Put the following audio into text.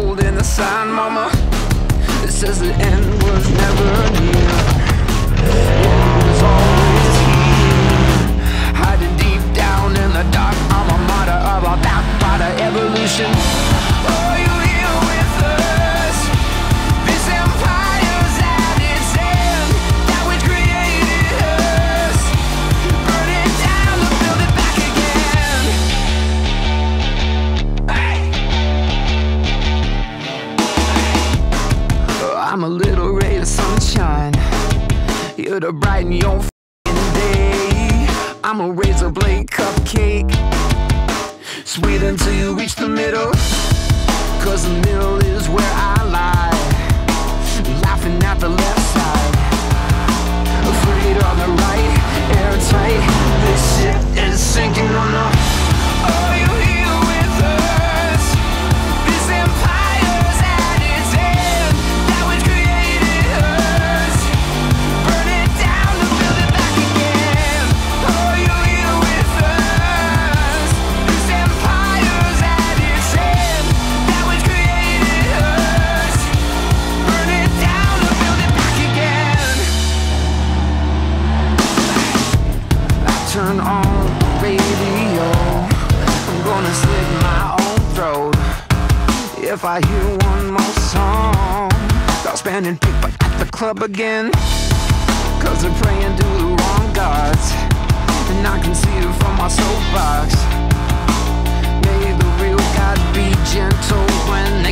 cold in the sun, mama. It says the end was never near. It was always here, hiding deep down in the dark. I'm a martyr of a backwater evolution. Oh, you're here with us. This empire's at its end, that which created us. Burn it down to build it back again. I'm a little ray of sunshine, here to brighten your day. I'm a razor blade cupcake, sweet until you reach the middle, 'cause the middle is where I lie, laughing at the left side, afraid on the right, airtight. This ship is sinking on the... Oh, you're here with us. This empire's at its end, that which created us. Burn it down to build it back again. Oh, you're here with us. This empire's at its end, that which created us. Burn it down to build it back again. I turn on the radio, I'm gonna slit my own throat if I hear one more song. Start spending paper at the club again, 'cause they're praying to the wrong gods, and I can see it from my soapbox. May the real God be gentle when